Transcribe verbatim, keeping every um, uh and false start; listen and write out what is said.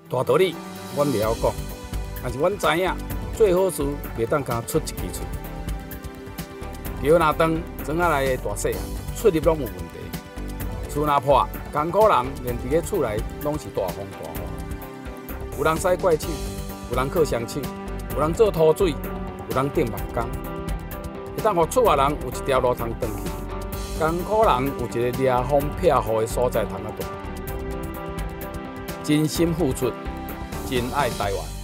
大道理阮袂晓讲，但是阮知影最好事袂当敢出一支喙。桥若长，庄仔内的大细汉出入拢有问题。厝若破，艰苦人连伫个厝内拢是大风大雨。有人使怪手，有人靠双手，有人做土水，有人顶木工。会当互厝外人有一条路通转去，艰苦人有一个掠风避雨的所在通啊住。真心付出，真爱台湾。